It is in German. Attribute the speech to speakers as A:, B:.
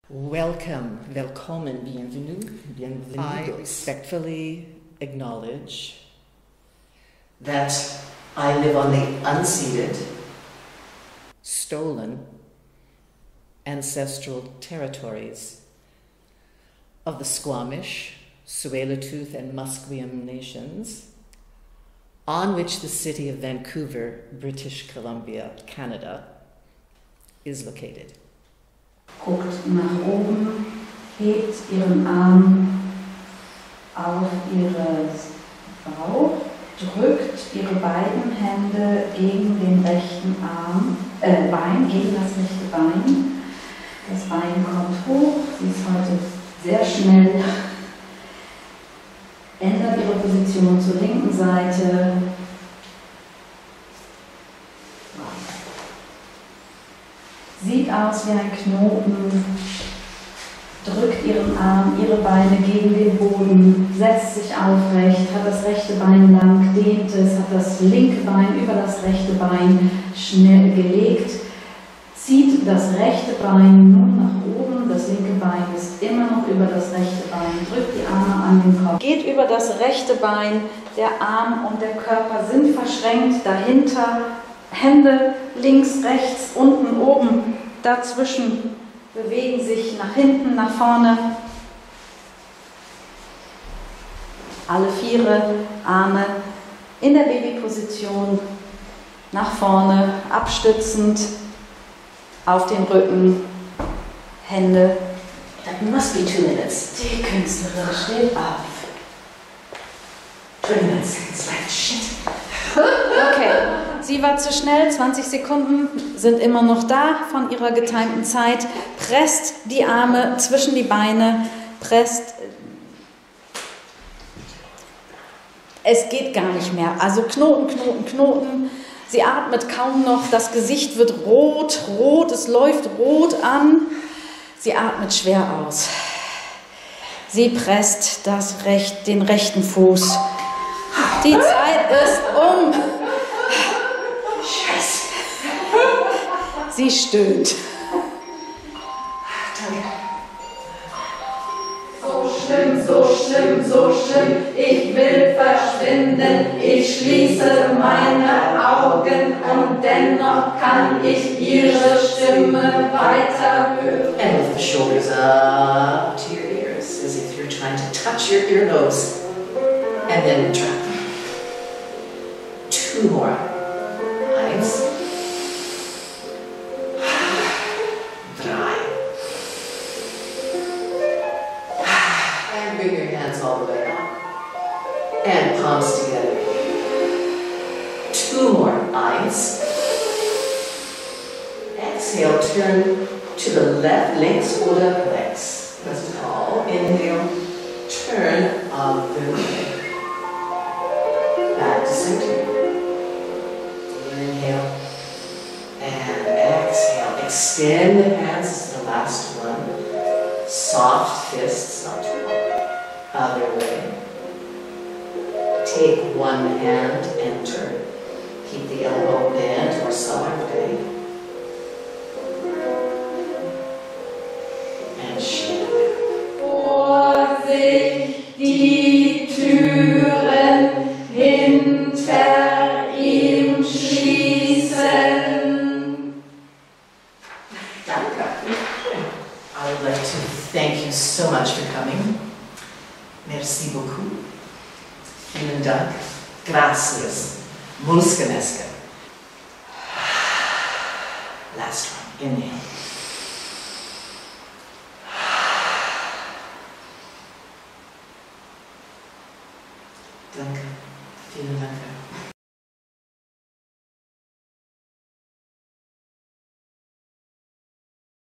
A: Welcome, willkommen, bienvenue, bienvenido.
B: I
A: Respectfully acknowledge that I live on the unceded, stolen, ancestral territories of the Squamish, Tsleil-Waututh, and Musqueam nations, on which the city of Vancouver, British Columbia, Canada, is located.
C: Guckt nach oben, hebt ihren Arm auf ihre Bauch, drückt ihre beiden Hände gegen den rechten Bein, gegen das rechte Bein. Das Bein kommt hoch, sie ist heute sehr schnell, ändert ihre Position zur linken Seite. Sieht aus wie ein Knoten, drückt ihren Arm, ihre Beine gegen den Boden, setzt sich aufrecht, hat das rechte Bein lang, dehnt es, hat das linke Bein über das rechte Bein schnell gelegt, zieht das rechte Bein nun nach oben, das linke Bein ist immer noch über das rechte Bein, drückt die Arme an den Kopf, geht über das rechte Bein, der Arm und der Körper sind verschränkt, dahinter Hände links, rechts, unten, oben, dazwischen bewegen sich nach hinten, nach vorne. Alle viere Arme in der Babyposition, nach vorne, abstützend auf den Rücken, Hände.
A: That must be 2 minutes.
C: Die Künstlerin steht auf.
A: 29 seconds left. Shit.
C: Okay, sie war zu schnell, 20 Sekunden sind immer noch da von ihrer getimten Zeit. Presst die Arme zwischen die Beine, presst. Es geht gar nicht mehr. Also Knoten, Knoten, Knoten. Sie atmet kaum noch, das Gesicht wird rot, rot, es läuft rot an. Sie atmet schwer aus. Sie presst den rechten Fuß. Die Zeit ist um.
A: Scheiße.
C: Sie stöhnt.
D: So schlimm, so schlimm, so schlimm, ich will verschwinden, ich schließe meine Augen und dennoch kann ich ihre Stimme weiter hören.
A: And with the shoulders up to your ears, as if you're trying to touch your earlobes. And then drop them. 2 more. 1. 3. And bring your hands all the way up. And palms together. 2 more. 1. Exhale, turn to the left, links oder rechts. That's all. Inhale, turn of the way. Back to center. Inhale and exhale. Extend the hands, this is the last one. Soft fists, not too long. Other way. Take one hand, enter. Keep the elbow bent or softly. And shift.
D: Vorsicht, die Türen hinter ihm schließen.
A: Danke. I would like to thank you so much for coming. Merci beaucoup. Vielen Dank. Gracias. Muscanesca. Last one. Inhale. Danke. Vielen Dank.